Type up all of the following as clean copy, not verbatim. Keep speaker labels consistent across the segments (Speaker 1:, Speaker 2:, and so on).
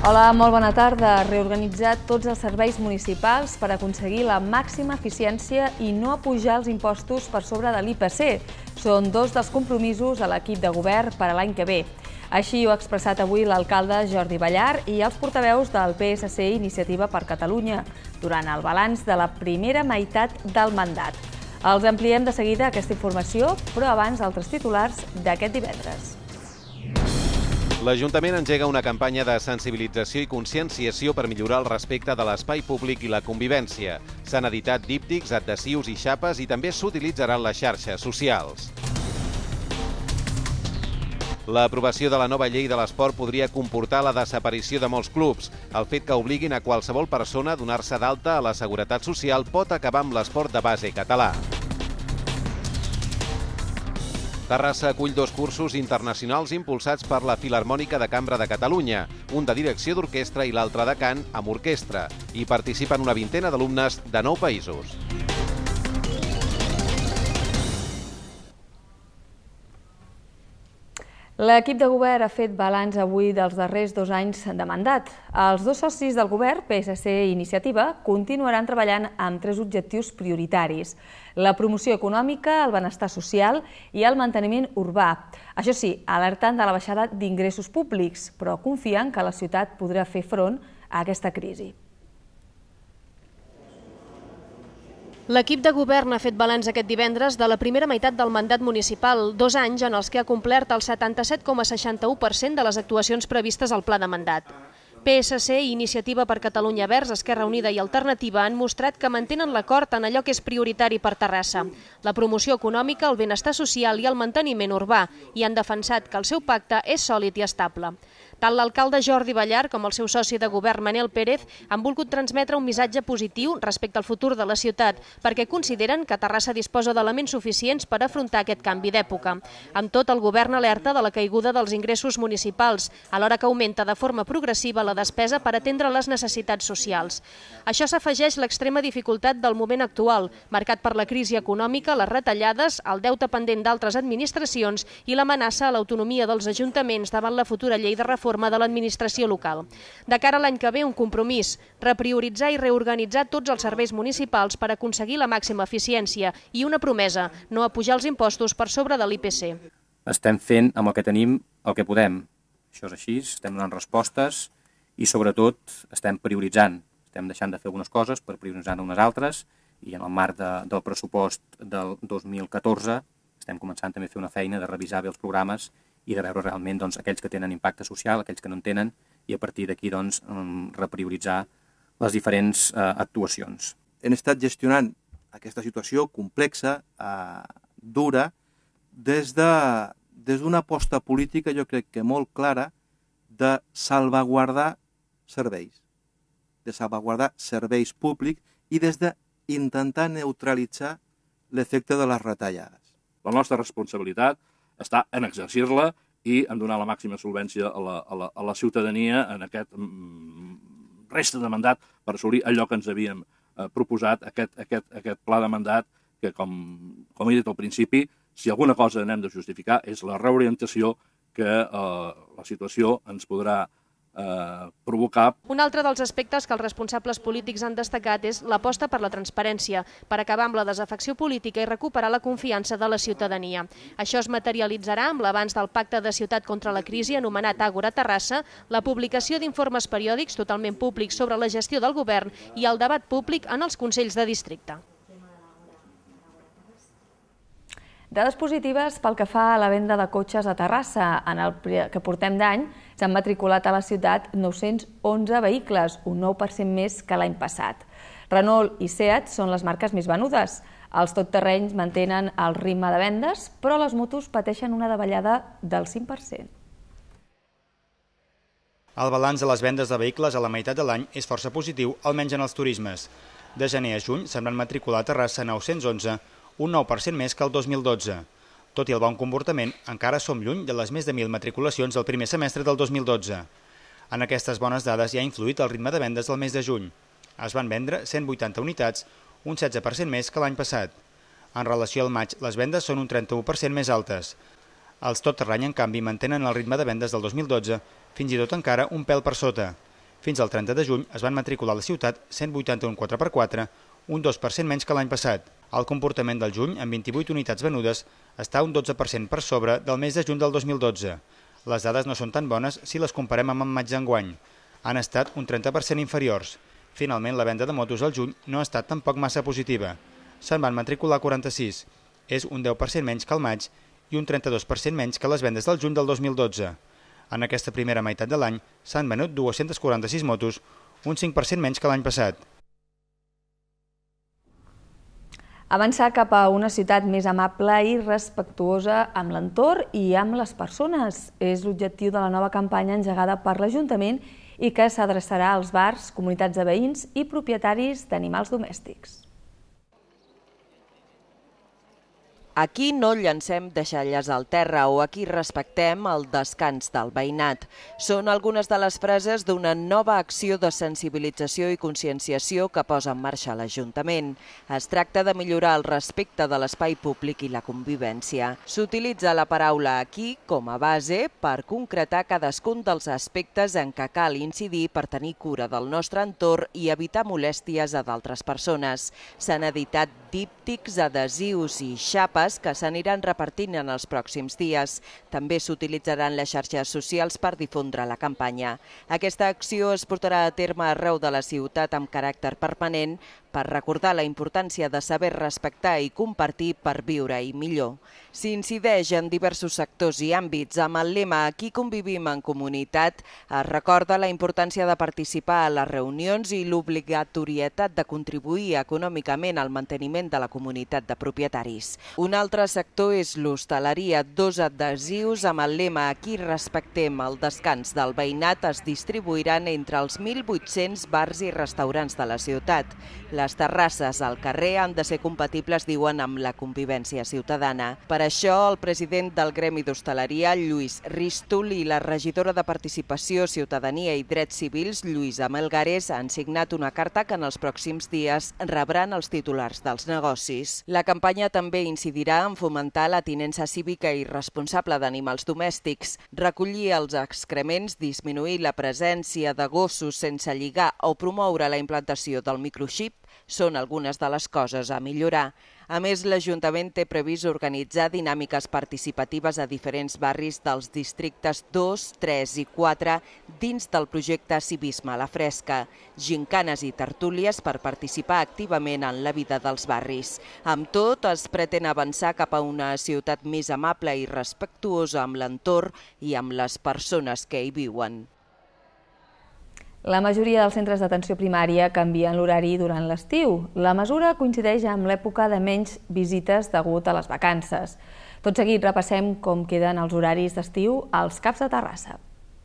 Speaker 1: Hola, molt bona tarda. Reorganitzar tots els serveis municipals per aconseguir la màxima eficiència i no apujar els impostos per sobre de l'IPC. Són dos dels compromisos a l'equip de govern per a l'any que ve. Així ho ha expressat avui l'alcalde Jordi Ballar i els portaveus del PSC Iniciativa per Catalunya durant el balanç de la primera meitat del mandat. Els ampliem de seguida aquesta informació, però abans altres titulars d'aquest divendres.
Speaker 2: L'Ajuntament engega una campanya de sensibilització i conscienciació per millorar el respecte de l'espai públic i la convivència. S'han editat díptics, adhesius i xapes i també s'utilitzaran les xarxes socials. L'aprovació de la nova llei de l'esport podria comportar la desaparició de molts clubs. El fet que obliguin a qualsevol persona a donar-se d'alta a la Seguretat Social pot acabar amb l'esport de base català. Terrassa acull dos cursos internacionals impulsats per la Filharmònica de Cambra de Catalunya, un de direcció d'orquestra i l'altre de cant amb orquestra. Hi participen una vintena d'alumnes de 9 països.
Speaker 1: L'equip de govern ha fet balanç avui dels darrers 2 anys de mandat. Els dos socis del govern, PSC i Iniciativa, continuaran treballant amb 3 objectius prioritaris: la promoció econòmica, el benestar social i el manteniment urbà. Això sí, alertant de la baixada d'ingressos públics, però confien que la ciutat podrà fer front a aquesta crisi.
Speaker 3: L'equip de govern ha fet balanç aquest divendres de la primera meitat del mandat municipal, 2 anys en els que ha complert el 77,61% de les actuacions previstes al pla de mandat. PSC i Iniciativa per Catalunya Verds, Esquerra Unida i Alternativa han mostrat que mantenen l'acord en allò que és prioritari per Terrassa: la promoció econòmica, el benestar social i el manteniment urbà, i han defensat que el seu pacte és sòlid i estable. Tant l'alcalde Jordi Ballar com el seu soci de govern Manel Pérez han volgut transmetre un missatge positiu respecte al futur de la ciutat, perquè consideren que Terrassa disposa d'elements suficients per afrontar aquest canvi d'època. Amb tot, el govern alerta de la caiguda dels ingressos municipals, alhora que augmenta de forma progressiva la despesa per atendre les necessitats socials. Això s'afegeix l'extrema dificultat del moment actual, marcat per la crisi econòmica, les retallades, el deute pendent d'altres administracions i l'amenaça a l'autonomia dels ajuntaments davant la futura llei de reforma de l'administració local. De cara a l'any que ve, un compromís: reprioritzar i reorganitzar tots els serveis municipals per aconseguir la màxima eficiència, i una promesa: no apujar els impostos per sobre de l'IPC.
Speaker 4: Estem fent amb el que tenim el que podem. Això és així, estem donant respostes i sobretot estem prioritzant. Estem deixant de fer algunes coses per prioritzar unes altres, i en el marc del pressupost del 2014 estem començant també a fer una feina de revisar bé els programes i de veure realment aquells que tenen impacte social, aquells que no en tenen, i a partir d'aquí reprioritzar les diferents actuacions.
Speaker 5: Hem estat gestionant aquesta situació complexa, dura, des d'una aposta política, jo crec que molt clara, de salvaguardar serveis, públics, i des d'intentar neutralitzar l'efecte de les retallades.
Speaker 6: La nostra responsabilitat està en exercir-la i en donar la màxima solvència a la ciutadania en aquest resta de mandat per assolir allò que ens havíem proposat, aquest pla de mandat que, com he dit al principi, si alguna cosa n'hem de justificar és la reorientació que la situació ens podrà provocar.
Speaker 3: Un altre dels aspectes que els responsables polítics han destacat és l'aposta per la transparència, per acabar amb la desafecció política i recuperar la confiança de la ciutadania. Això es materialitzarà amb l'avanç del Pacte de Ciutat contra la Crisi, anomenat Àgora Terrassa, la publicació d'informes periòdics totalment públics sobre la gestió del govern i el debat públic en els consells de districte.
Speaker 1: Dades positives pel que fa a la venda de cotxes a Terrassa. En el que portem d'any s'han matriculat a la ciutat 911 vehicles, un 9% més que l'any passat. Renault i Seat són les marques més venudes. Els totterrenys mantenen el ritme de vendes, però les motos pateixen una davallada del 5%.
Speaker 7: El balanç de les vendes de vehicles a la meitat de l'any és força positiu, almenys en els turismes. De gener a juny se'n van matricular a Terrassa 911, un 9% més que el 2012. Tot i el bon comportament, encara som lluny de les més de 1.000 matriculacions del primer semestre del 2012. En aquestes bones dades hi ha influït el ritme de vendes del mes de juny. Es van vendre 180 unitats, un 16% més que l'any passat. En relació al maig, les vendes són un 31% més altes. Els totterreny, en canvi, mantenen el ritme de vendes del 2012, fins i tot encara un pèl per sota. Fins al 30 de juny es van matricular a la ciutat 181 4x4, un 2% menys que l'any passat. El comportament del juny, amb 28 unitats venudes, està un 12% per sobre del mes de juny del 2012. Les dades no són tan bones si les comparem amb el maig d'enguany. Han estat un 30% inferiors. Finalment, la venda de motos al juny no ha estat tampoc massa positiva. Se'n van matricular 46. És un 10% menys que el maig i un 32% menys que les vendes del juny del 2012. En aquesta primera meitat de l'any s'han venut 246 motos, un 5% menys que l'any passat.
Speaker 1: Avançar cap a una ciutat més amable i respectuosa amb l'entorn i amb les persones és l'objectiu de la nova campanya engegada per l'Ajuntament i que s'adreçarà als bars, comunitats de veïns i propietaris d'animals domèstics.
Speaker 8: Aquí no llancem deixalles al terra o aquí respectem el descans del veïnat. Són algunes de les frases d'una nova acció de sensibilització i conscienciació que posa en marxa l'Ajuntament. Es tracta de millorar el respecte de l'espai públic i la convivència. S'utilitza la paraula aquí com a base per concretar cadascun dels aspectes en què cal incidir per tenir cura del nostre entorn i evitar molèsties a d'altres persones. S'han editat díptics, adhesius i xapes que s'aniran repartint en els pròxims dies. També s'utilitzaran les xarxes socials per difondre la campanya. Aquesta acció es portarà a terme arreu de la ciutat amb caràcter permanent per recordar la importància de saber respectar i compartir per viure-hi millor. S'incideix en diversos sectors i àmbits. Amb el lema Aquí convivim en comunitat es recorda la importància de participar a les reunions i l'obligatorietat de contribuir econòmicament al manteniment de la comunitat de propietaris. Un altre sector és l'hostaleria. 2 adhesius amb el lema Aquí respectem el descans del veïnat es distribuiran entre els 1.800 bars i restaurants de la ciutat. Les terrasses al carrer han de ser compatibles, diuen, amb la convivència ciutadana. Per això, el president del Gremi d'Hostaleria, Lluís Rístol, i la regidora de Participació, Ciutadania i Drets Civils, Lluïsa Melgares, han signat una carta que en els pròxims dies rebran els titulars dels negocis. La campanya també incidirà en fomentar la tinença cívica i responsable d'animals domèstics, recollir els excrements, disminuir la presència de gossos sense lligar o promoure la implantació del microxip són algunes de les coses a millorar. A més, l'Ajuntament té previst organitzar dinàmiques participatives a diferents barris dels districtes 2, 3 i 4 dins del projecte Civisme a la Fresca, gincanes i tertúlies per participar activament en la vida dels barris. Amb tot, es pretén avançar cap a una ciutat més amable i respectuosa amb l'entorn i amb les persones que hi viuen.
Speaker 1: La majoria dels centres d'atenció primària canvien l'horari durant l'estiu. La mesura coincideix amb l'època de menys visites degut a les vacances. Tot seguit repassem com queden els horaris d'estiu als CAPs de Terrassa.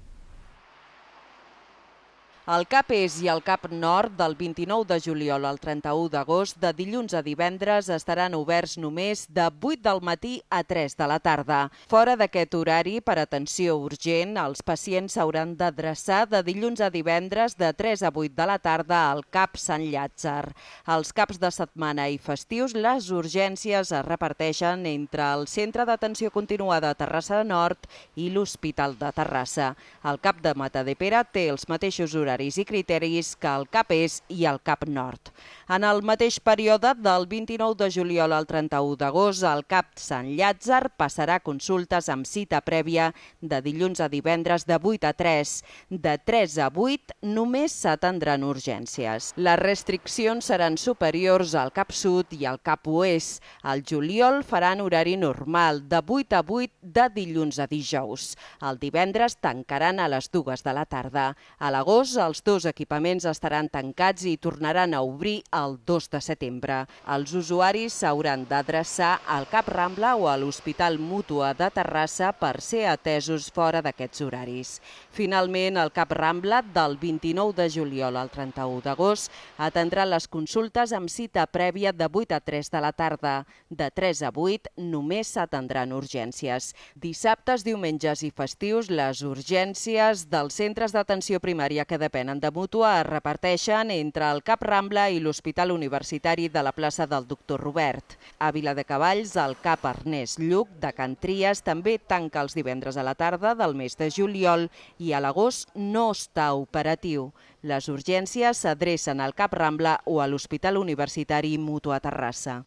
Speaker 8: El CAP Est i el CAP Nord, del 29 de juliol al 31 d'agost, de dilluns a divendres, estaran oberts només de 8 del matí a 3 de la tarda. Fora d'aquest horari, per atenció urgent, els pacients s'hauran d'adreçar de dilluns a divendres de 3 a 8 de la tarda al CAP Sant Llàtzer. Als caps de setmana i festius, les urgències es reparteixen entre el Centre d'Atenció Continuada Terrassa Nord i l'Hospital de Terrassa. El CAP de Matadepera té els mateixos horaris i criteris que el CAP Est i el CAP Nord. En el mateix període, del 29 de juliol al 31 d'agost, el CAP Sant Llàtzer passarà consultes amb cita prèvia de dilluns a divendres de 8 a 3. De 3 a 8 només s'atendran urgències. Les restriccions seran superiors al CAP Sud i al CAP Oest. Al juliol faran horari normal, de 8 a 8 de dilluns a dijous. El divendres tancaran a les 2 de la tarda. A l'agost, els dos equipaments estaran tancats i tornaran a obrir el 2 de setembre. Els usuaris s'hauran d'adreçar al CAP Rambla o a l'Hospital Mútua de Terrassa per ser atesos fora d'aquests horaris. Finalment, el CAP Rambla, del 29 de juliol al 31 d'agost, atendrà les consultes amb cita prèvia de 8 a 3 de la tarda. De 3 a 8 només s'atendran urgències. Dissabtes, diumenges i festius, les urgències dels centres d'atenció primària que depenen depenen de Mútua es reparteixen entre el CAP Rambla i l'Hospital Universitari de la plaça del Doctor Robert. A Viladecavalls, el CAP Ernest Lluch de Can Tries també tanca els divendres a la tarda del mes de juliol i a l'agost no està operatiu. Les urgències s'adrecen al CAP Rambla o a l'Hospital Universitari Mútua Terrassa.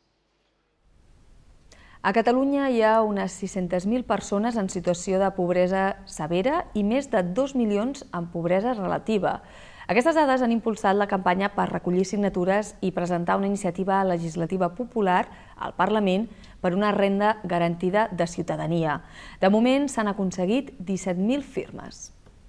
Speaker 1: A Catalunya hi ha unes 600.000 persones en situació de pobresa severa i més de 2 milions en pobresa relativa. Aquestes dades han impulsat la campanya per recollir signatures i presentar una iniciativa legislativa popular al Parlament per una renda garantida de ciutadania. De moment s'han aconseguit 17.000 firmes.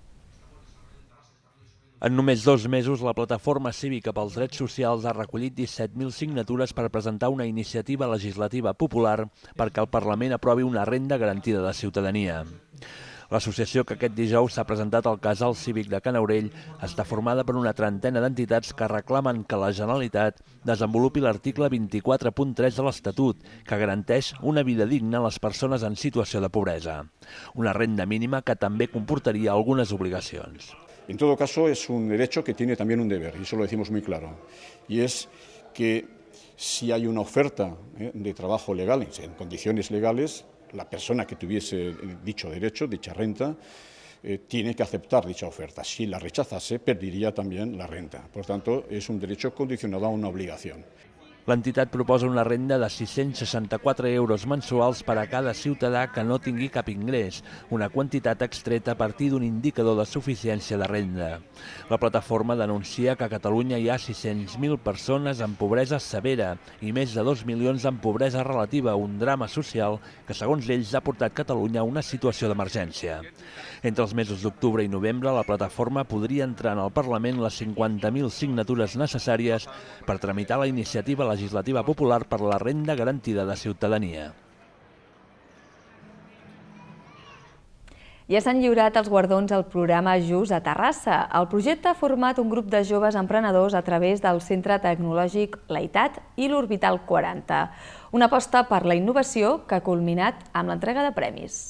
Speaker 9: En només 2 mesos, la Plataforma Cívica pels Drets Socials ha recollit 17.000 signatures per presentar una iniciativa legislativa popular perquè el Parlament aprovi una renda garantida de ciutadania. L'associació que aquest dijous s'ha presentat al Casal Cívic de Can Aurell està formada per una trentena d'entitats que reclamen que la Generalitat desenvolupi l'article 24.3 de l'Estatut, que garanteix una vida digna a les persones en situació de pobresa. Una renda mínima que també comportaria algunes obligacions.
Speaker 10: En todo caso, es un derecho que tiene también un deber, y eso lo decimos muy claro, y es que si hay una oferta de trabajo legal, en condiciones legales, la persona que tuviese dicho derecho, dicha renta, tiene que aceptar dicha oferta. Si la rechazase, perdería también la renta. Por tanto, es un derecho condicionado a una obligación.
Speaker 9: L'entitat proposa una renda de 664 euros mensuals per a cada ciutadà que no tingui cap ingrés, una quantitat extreta a partir d'un indicador de suficiència de renda. La plataforma denuncia que a Catalunya hi ha 600.000 persones en pobresa severa i més de 2 milions en pobresa relativa, un drama social que, segons ells, ha portat Catalunya a una situació d'emergència. Entre els mesos d'octubre i novembre, la plataforma podria entrar en el Parlament les 50.000 signatures necessàries per tramitar la iniciativa legislativa popular per la renda garantida de ciutadania.
Speaker 1: Ja s'han lliurat els guardons al programa JUS a Terrassa. El projecte ha format un grup de joves emprenedors a través del Centre Tecnològic Leitat i l'Orbital 40. Una aposta per la innovació que ha culminat amb l'entrega de premis.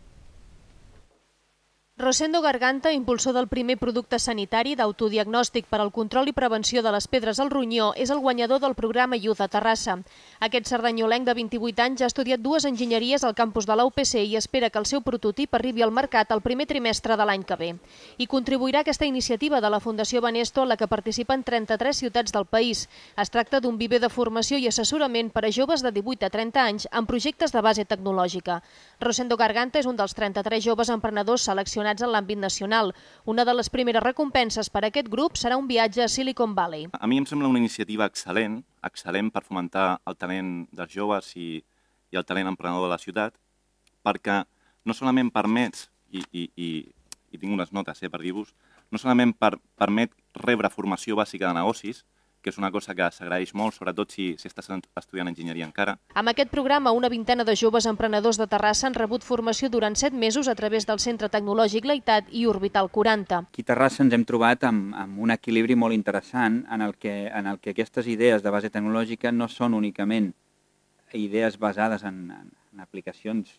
Speaker 3: Rosendo Garganta, impulsor del primer producte sanitari d'autodiagnòstic per al control i prevenció de les pedres al ronyó, és el guanyador del programa Youth a Terrassa. Aquest sardanyolenc de 28 anys ha estudiat 2 enginyeries al campus de la UPC i espera que el seu prototip arribi al mercat el primer trimestre de l'any que ve. I contribuirà a aquesta iniciativa de la Fundació Banesto, en la que participen 33 ciutats del país. Es tracta d'un viver de formació i assessorament per a joves de 18 a 30 anys en projectes de base tecnològica. Rosendo Garganta és un dels 33 joves emprenedors seleccionats en l'àmbit nacional. Una de les primeres recompenses per a aquest grup serà un viatge a Silicon Valley.
Speaker 11: A mi em sembla una iniciativa excel·lent per fomentar el talent dels joves i el talent emprenedor de la ciutat, perquè no solament permet, i tinc unes notes per dir-vos, no solament permet rebre formació bàsica de negocis, que és una cosa que s'agraeix molt, sobretot si estàs estudiant enginyeria encara.
Speaker 3: Amb aquest programa, una vintena de joves emprenedors de Terrassa han rebut formació durant 7 mesos a través del Centre Tecnològic Leitat i Orbital 40.
Speaker 12: Aquí a Terrassa ens hem trobat amb un equilibri molt interessant en el que aquestes idees de base tecnològica no són únicament idees basades en aplicacions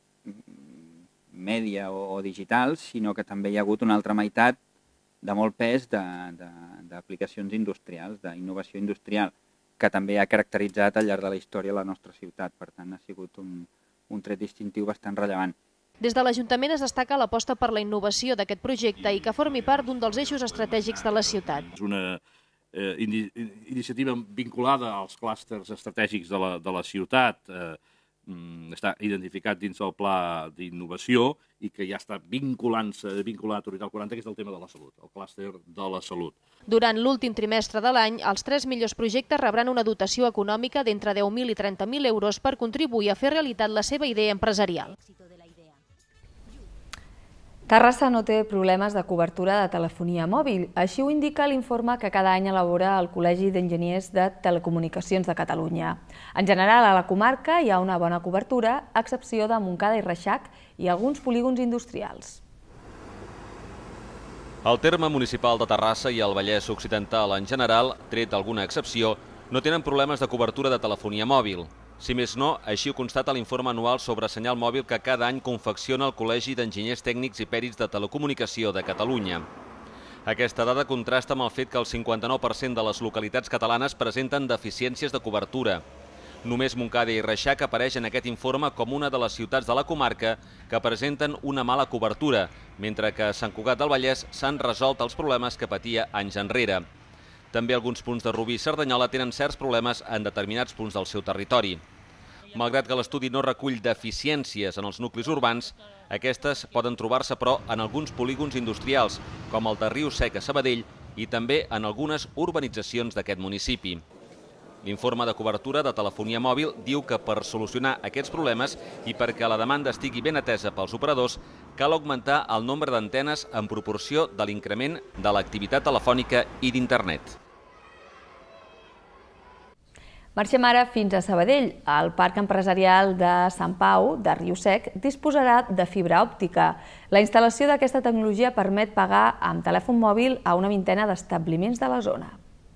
Speaker 12: mèdia o digitals, sinó que també hi ha hagut una altra meitat de molt pes d'aplicacions industrials, d'innovació industrial, que també ha caracteritzat al llarg de la història la nostra ciutat. Per tant, ha sigut un tret distintiu bastant rellevant.
Speaker 3: Des de l'Ajuntament es destaca l'aposta per la innovació d'aquest projecte i que formi part d'un dels eixos estratègics de la ciutat.
Speaker 6: És una iniciativa vinculada als clústers estratègics de la ciutat, està identificat dins del pla d'innovació i que ja està vinculat a Orbital 40, que és el tema de la salut, el clúster de la salut.
Speaker 3: Durant l'últim trimestre de l'any, els 3 millors projectes rebran una dotació econòmica d'entre 10.000 i 30.000 euros per contribuir a fer realitat la seva idea empresarial.
Speaker 1: Terrassa no té problemes de cobertura de telefonia mòbil. Així ho indica l'informe que cada any elabora el Col·legi d'Enginyers de Telecomunicacions de Catalunya. En general, a la comarca hi ha una bona cobertura, a excepció de Montcada i Reixac i alguns polígons industrials.
Speaker 13: El terme municipal de Terrassa i el Vallès Occidental en general, tret d'alguna excepció, no tenen problemes de cobertura de telefonia mòbil. Si més no, així ho constata l'informe anual sobre senyal mòbil que cada any confecciona el Col·legi d'Enginyers Tècnics i Pèrits de Telecomunicació de Catalunya. Aquesta dada contrasta amb el fet que el 59% de les localitats catalanes presenten deficiències de cobertura. Només Montcada i Reixac apareix en aquest informe com una de les ciutats de la comarca que presenten una mala cobertura, mentre que a Sant Cugat del Vallès s'han resolt els problemes que patia anys enrere. També alguns punts de Rubí i Cerdanyola tenen certs problemes en determinats punts del seu territori. Malgrat que l'estudi no recull deficiències en els nuclis urbans, aquestes poden trobar-se, però, en alguns polígons industrials, com el de Riu Sec a Sabadell i també en algunes urbanitzacions d'aquest municipi. L'informe de cobertura de telefonia mòbil diu que per solucionar aquests problemes i perquè la demanda estigui ben atesa pels operadors, cal augmentar el nombre d'antenes en proporció de l'increment de l'activitat telefònica i d'internet.
Speaker 1: Marxem ara fins a Sabadell. El Parc Empresarial de Sant Pau, de Riu Sec, disposarà de fibra òptica. La instal·lació d'aquesta tecnologia permet pagar amb telèfon mòbil a una vintena d'establiments de la zona.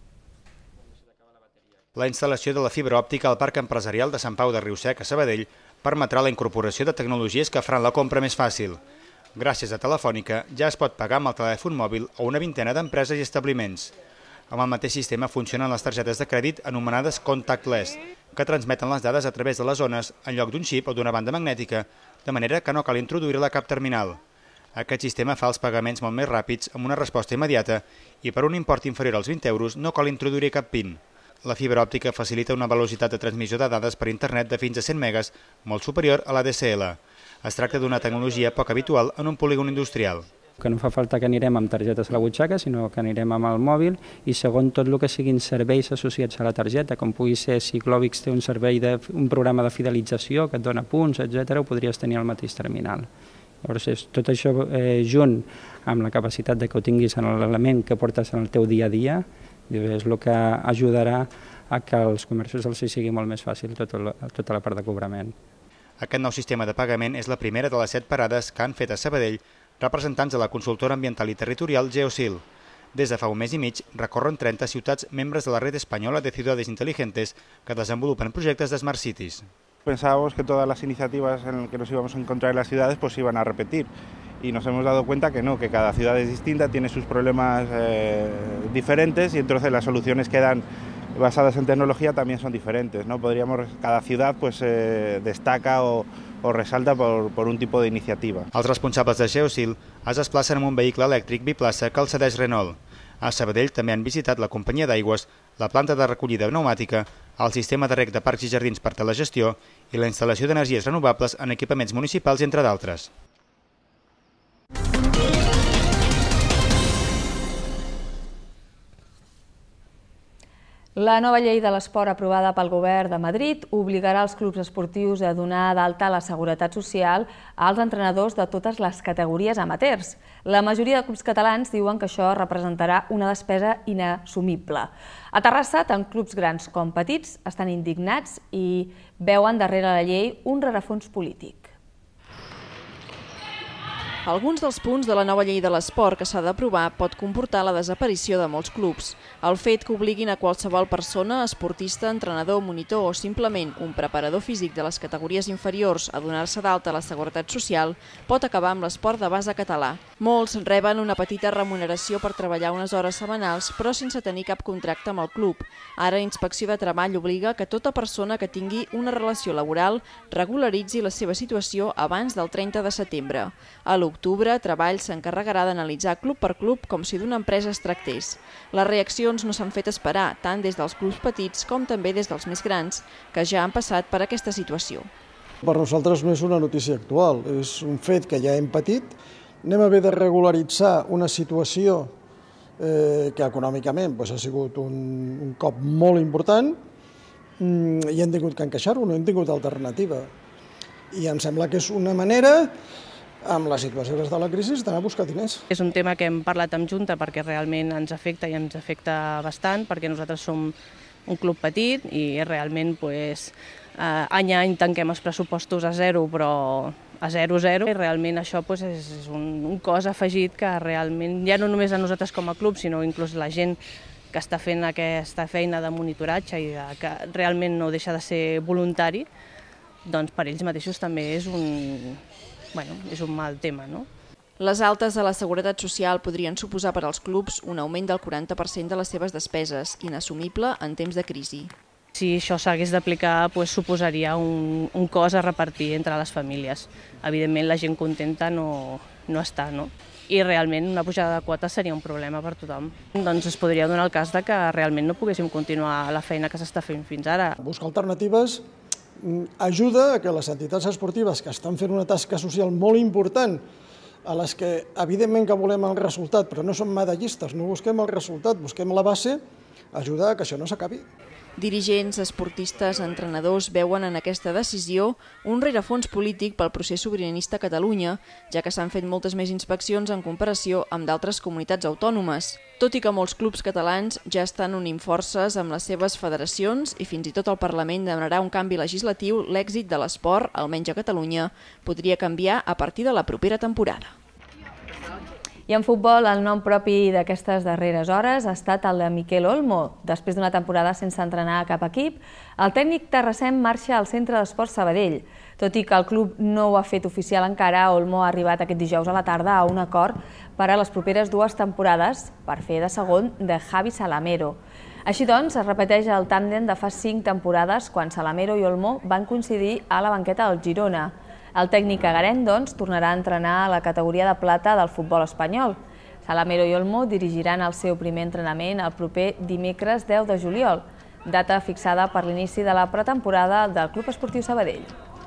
Speaker 7: La instal·lació de la fibra òptica al Parc Empresarial de Sant Pau de Riu Sec a Sabadell permetrà la incorporació de tecnologies que faran la compra més fàcil. Gràcies a Telefònica ja es pot pagar amb el telèfon mòbil a una vintena d'empreses i establiments. Amb el mateix sistema funcionen les targetes de crèdit anomenades contactless, que transmeten les dades a través de les zones en lloc d'un xip o d'una banda magnètica, de manera que no cal introduir-la a cap terminal. Aquest sistema fa els pagaments molt més ràpids amb una resposta immediata i per un import inferior als 20 euros no cal introduir cap PIN. La fibra òptica facilita una velocitat de transmissió de dades per internet de fins a 100 megas, molt superior a la DSL. Es tracta d'una tecnologia poc habitual en un polígon industrial.
Speaker 14: Que no fa falta que anirem amb targetes a la butxaca, sinó que anirem amb el mòbil i segon tot el que siguin serveis associats a la targeta, com pugui ser si Globix té un servei un programa de fidelització que et dona punts, etc., ho podries tenir al mateix terminal. Llavors, tot això junt amb la capacitat de que ho tinguis en l'element que portes en el teu dia a dia, és el que ajudarà a que als comerços els sigui molt més fàcil tota la part de cobrament.
Speaker 7: Aquest nou sistema de pagament és la primera de les 7 parades que han fet a Sabadell representants de la consultora ambiental i territorial Geosil. Des de fa un mes i mig recorren 30 ciutats membres de la red espanyola de ciudades inteligentes que desenvolupen projectes de Smart Cities.
Speaker 15: Pensábamos que todas las iniciativas en las que nos íbamos a encontrar en las ciudades pues iban a repetir. Y nos hemos dado cuenta que no, que cada ciudad es distinta, tiene sus problemas diferentes y entonces las soluciones que dan basadas en tecnología también son diferentes, ¿no? Cada ciudad pues destaca o resalta por un tipo de iniciativa.
Speaker 7: Els responsables de Geosil es desplacen amb un vehicle elèctric biplaça que el cedeix Renault. A Sabadell també han visitat la companyia d'aigües, la planta de recollida pneumàtica, el sistema de reg de parcs i jardins per telegestió i la instal·lació d'energies renovables en equipaments municipals, entre d'altres.
Speaker 1: La nova llei de l'esport aprovada pel govern de Madrid obligarà els clubs esportius a donar d'alta la seguretat social als entrenadors de totes les categories amateurs. La majoria de clubs catalans diuen que això representarà una despesa inassumible. A Terrassa, tant clubs grans com petits estan indignats i veuen darrere la llei un rerefons polític.
Speaker 16: Alguns dels punts de la nova llei de l'esport que s'ha d'aprovar pot comportar la desaparició de molts clubs. El fet que obliguin a qualsevol persona, esportista, entrenador, monitor o simplement un preparador físic de les categories inferiors a donar-se d'alta a la Seguretat Social pot acabar amb l'esport de base català. Molts reben una petita remuneració per treballar unes hores setmanals, però sense tenir cap contracte amb el club. Ara, Inspecció de Treball obliga que tota persona que tingui una relació laboral regularitzi la seva situació abans del 30 de setembre. A l'octubre, Treball s'encarregarà d'analitzar club per club com si d'una empresa es tractés. Les reaccions no s'han fet esperar, tant des dels clubs petits com també des dels més grans, que ja han passat per aquesta situació.
Speaker 17: Per nosaltres no és una notícia actual, és un fet que ja hem patit. Anem a haver de regularitzar una situació que econòmicament ha sigut un cop molt important i hem tingut que encaixar-ho, no hem tingut alternativa. I em sembla que és una manera, amb la situació de la crisi, d'anar a buscar diners.
Speaker 18: És un tema que hem parlat amb Junta perquè realment ens afecta i ens afecta bastant, perquè nosaltres som un club petit i realment any a any tanquem els pressupostos a zero, però a 0,0 i realment això és un cost afegit que realment ja no només a nosaltres com a club, sinó inclús la gent que està fent aquesta feina de monitoratge i que realment no deixa de ser voluntari, doncs per ells mateixos també és un mal tema, no?
Speaker 16: Les altes a la Seguretat Social podrien suposar per als clubs un augment del 40% de les seves despeses, inassumible en temps de crisi.
Speaker 18: Si això s'hagués d'aplicar, suposaria un cost a repartir entre les famílies. Evidentment, la gent contenta no està, no? I realment una pujada de quotes seria un problema per tothom. Doncs es podria donar el cas que realment no poguéssim continuar la feina que s'està fent fins ara.
Speaker 17: Buscar alternatives ajuda a que les entitats esportives que estan fent una tasca social molt important, a les que evidentment que volem el resultat, però no som medallistes, no busquem el resultat, busquem la base, ajuda a que això no s'acabi.
Speaker 16: Dirigents, esportistes, entrenadors veuen en aquesta decisió un rerefons polític pel procés sobiranista a Catalunya, ja que s'han fet moltes més inspeccions en comparació amb d'altres comunitats autònomes. Tot i que molts clubs catalans ja estan unint forces amb les seves federacions i fins i tot el Parlament demanarà un canvi legislatiu, l'èxit de l'esport, almenys a Catalunya, podria canviar a partir de la propera temporada.
Speaker 1: I en futbol, el nom propi d'aquestes darreres hores ha estat el de Miquel Olmo. Després d'una temporada sense entrenar a cap equip, el tècnic terrassenc marxa al Centre d'Esports Sabadell. Tot i que el club no ho ha fet oficial encara, Olmo ha arribat aquest dijous a la tarda a un acord per a les properes 2 temporades per fer de segon de Javi Salamero. Així doncs, es repeteix el tàndem de fa 5 temporades quan Salamero i Olmo van coincidir a la banqueta del Girona. El tècnic agarenc, doncs, tornarà a entrenar a la categoria de plata del futbol espanyol. Salamero i Olmo dirigiran el seu primer entrenament el proper dimecres 10 de juliol, data fixada per l'inici de la pretemporada del Club Esportiu Sabadell.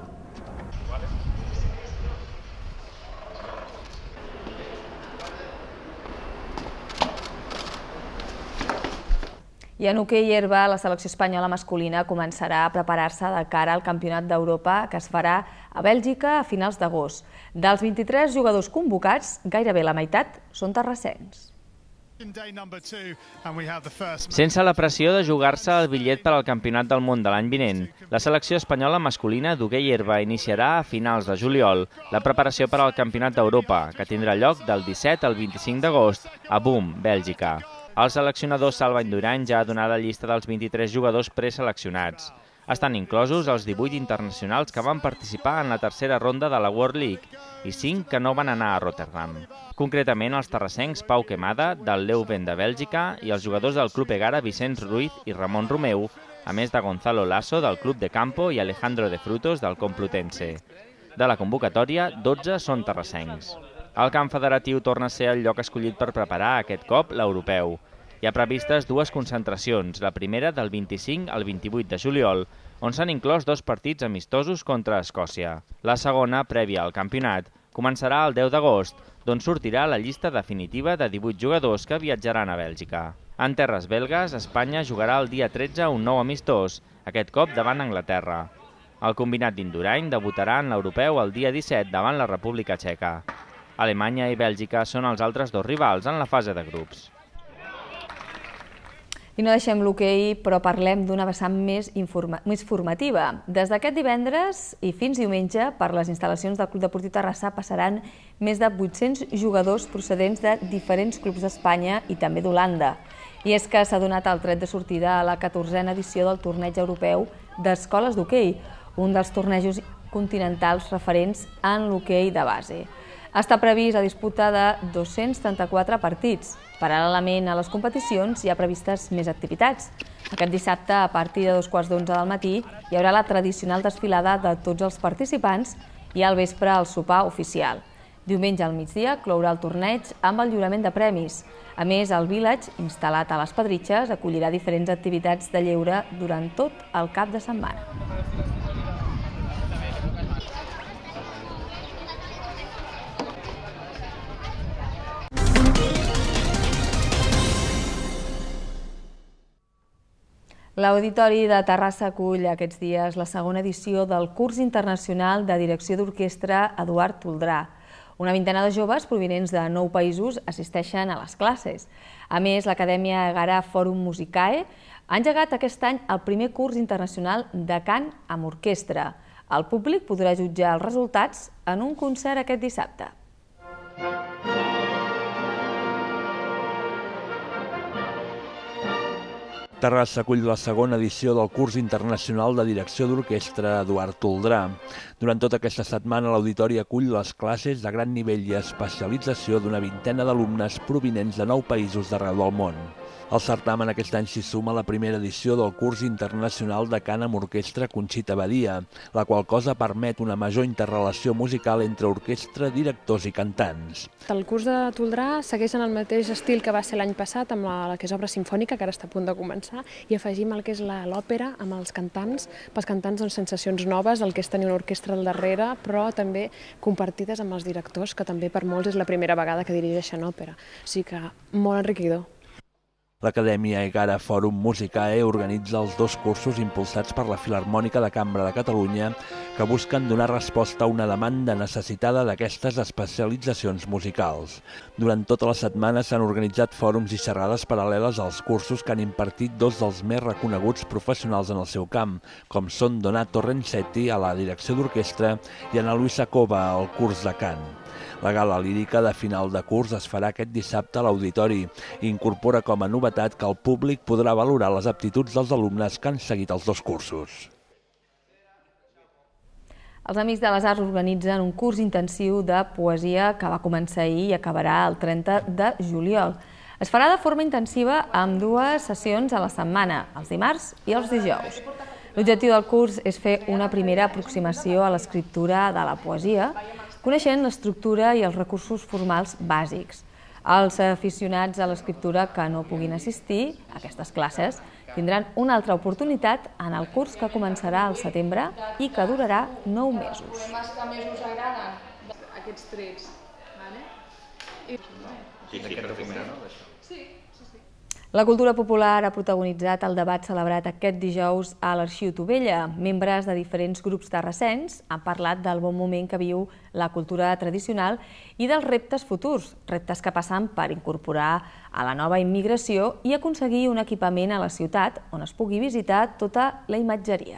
Speaker 1: I en hoquei herba, la selecció espanyola masculina començarà a preparar-se de cara al Campionat d'Europa que es farà a Bèlgica a finals d'agost. Dels 23 jugadors convocats, gairebé la meitat són terrassencs.
Speaker 19: Sense la pressió de jugar-se el bitllet per al Campionat del Món de l'any vinent, la selecció espanyola masculina d'hoquei herba iniciarà a finals de juliol la preparació per al Campionat d'Europa, que tindrà lloc del 17 al 25 d'agost a Boom, Bèlgica. El seleccionador Salva Indurain ja ha donat la llista dels 23 jugadors preseleccionats. Estan inclosos els 18 internacionals que van participar en la tercera ronda de la World League i 5 que no van anar a Rotterdam. Concretament els terrassencs Pau Quemada, del Leuven de Bèlgica, i els jugadors del Club Egara Vicenç Ruiz i Ramon Romeu, a més de Gonzalo Lasso del Club de Campo i Alejandro de Frutos del Complutense. De la convocatòria, 12 són terrassencs. El camp federatiu torna a ser el lloc escollit per preparar aquest cop l'europeu. Hi ha previstes 2 concentracions, la primera del 25 al 28 de juliol, on s'han inclòs 2 partits amistosos contra Escòcia. La segona, prèvia al campionat, començarà el 10 d'agost, d'on sortirà la llista definitiva de 18 jugadors que viatjaran a Bèlgica. En terres belgues, Espanya jugarà el dia 13 un nou amistós, aquest cop davant Anglaterra. El combinat d'Indurain debutarà en l'europeu el dia 17 davant la República Txeca. Alemanya i Bèlgica són els altres 2 rivals en la fase de grups.
Speaker 1: I no deixem l'hoquei, però parlem d'una vessant més formativa. Des d'aquest divendres i fins diumenge, per les instal·lacions del Club Deportiu Terrassa passaran més de 800 jugadors procedents de diferents clubs d'Espanya i també d'Holanda. I és que s'ha donat el tret de sortida a la 14a edició del torneig europeu d'escoles d'hoquei, un dels tornejos continentals referents en l'hoquei de base. Està previst la disputa de 234 partits. Paral·lelament a les competicions hi ha previstes més activitats. Aquest dissabte, a partir de 2:15 del matí, hi haurà la tradicional desfilada de tots els participants i al vespre el sopar oficial. Diumenge al migdia clourà el torneig amb el lliurament de premis. A més, el Village, instal·lat a les Pedritxes, acollirà diferents activitats de lleure durant tot el cap de setmana. L'Auditori de Terrassa acull aquests dies la segona edició del curs internacional de direcció d'orquestra Eduard Toldrà. Una vintena de joves provinents de 9 països assisteixen a les classes. A més, l'Acadèmia Egara Fòrum Musicae ha engegat aquest any el primer curs internacional de cant amb orquestra. El públic podrà jutjar els resultats en un concert aquest dissabte.
Speaker 9: Terrassa acull la segona edició del curs internacional de direcció d'orquestra Eduard Toldrà. Durant tota aquesta setmana, l'auditori acull les classes de gran nivell i especialització d'una vintena d'alumnes provinents de 9 països d'arreu del món. Al certamen aquest any s'hi suma la primera edició del curs internacional de cant amb orquestra Conxita Badia, la qual cosa permet una major interrelació musical entre orquestra, directors i cantants.
Speaker 20: El curs de Toldrà segueix en el mateix estil que va ser l'any passat amb la que és obra sinfònica, que ara està a punt de començar, i afegim el que és l'òpera amb els cantants. Pels cantants doncs sensacions noves, el que és tenir una orquestra al darrere, però també compartides amb els directors, que també per molts és la primera vegada que dirigeixen òpera. O sigui que molt enriquidor.
Speaker 9: L'Acadèmia Egara Fòrum Musicae organitza els 2 cursos impulsats per la Filharmònica de Cambra de Catalunya que busquen donar resposta a una demanda necessitada d'aquestes especialitzacions musicals. Durant tota la setmana s'han organitzat fòrums i xerrades paral·leles als cursos que han impartit 2 dels més reconeguts professionals en el seu camp, com són Donato Renzetti a la direcció d'orquestra i Ana Luisa Cova al curs de cant. La gala lírica de final de curs es farà aquest dissabte a l'auditori i incorpora com a novetat que el públic podrà valorar les aptituds dels alumnes que han seguit els 2 cursos.
Speaker 1: Els Amics de les Arts organitzen un curs intensiu de poesia que va començar ahir i acabarà el 30 de juliol. Es farà de forma intensiva amb 2 sessions a la setmana, els dimarts i els dijous. L'objectiu del curs és fer una primera aproximació a l'escriptura de la poesia, coneixent l'estructura i els recursos formals bàsics. Els aficionats a l'escriptura que no puguin assistir a aquestes classes tindran una altra oportunitat en el curs que començarà al setembre i que durarà 9 mesos.
Speaker 21: Que més us agraden aquests trets.
Speaker 1: La cultura popular ha protagonitzat el debat celebrat aquest dijous a l'Arxiu Tovella. Membres de diferents grups terrassencs han parlat del bon moment que viu la cultura tradicional i dels reptes futurs, reptes que passen per incorporar a la nova immigració i aconseguir un equipament a la ciutat on es pugui visitar tota la imatgeria.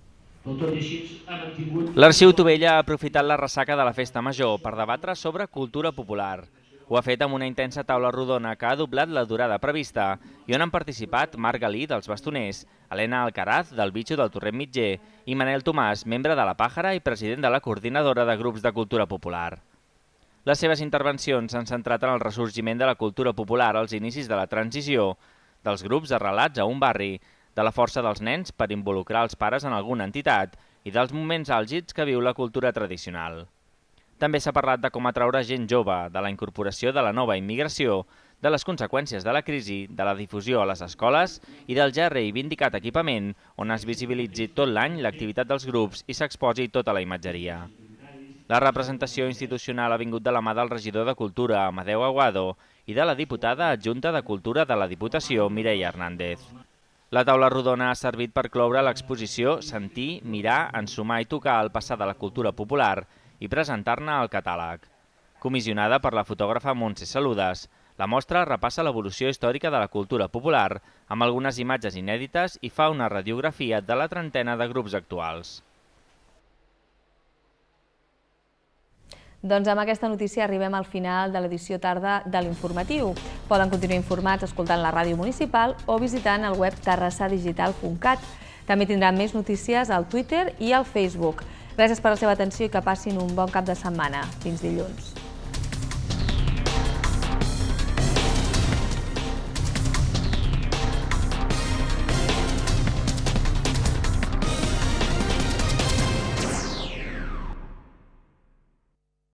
Speaker 19: L'Arxiu Tovella ha aprofitat la ressaca de la Festa Major per debatre sobre cultura popular. Ho ha fet amb una intensa taula rodona que ha doblat la durada prevista i on han participat Marc Galí, dels Bastoners, Helena Alcaraz, del Bitxo del Torrent Mitger, i Manel Tomàs, membre de la Pàjara i president de la Coordinadora de Grups de Cultura Popular. Les seves intervencions s'han centrat en el ressorgiment de la cultura popular als inicis de la transició, dels grups arrelats a un barri, de la força dels nens per involucrar els pares en alguna entitat i dels moments àlgids que viu la cultura tradicional. També s'ha parlat de com atraure gent jove, de la incorporació de la nova immigració, de les conseqüències de la crisi, de la difusió a les escoles i del ja reivindicat equipament on es visibilitzi tot l'any l'activitat dels grups i s'exposi tota la imatgeria. La representació institucional ha vingut de la mà del regidor de Cultura, Amadeu Aguado, i de la diputada adjunta de Cultura de la Diputació, Mireia Hernández. La taula rodona ha servit per cloure l'exposició Sentir, mirar, ensumar i tocar el passat de la cultura popular i presentar-ne el catàleg. Comissionada per la fotògrafa Montse Saludes, la mostra repassa l'evolució històrica de la cultura popular amb algunes imatges inèdites i fa una radiografia de la trentena de grups actuals.
Speaker 1: Doncs amb aquesta notícia arribem al final de l'edició tarda de l'Informatiu. Poden continuar informats escoltant la ràdio municipal o visitant el web terrassadigital.cat. També tindran més notícies al Twitter i al Facebook. Gràcies per la seva atenció i que passin un bon cap de setmana. Fins dilluns.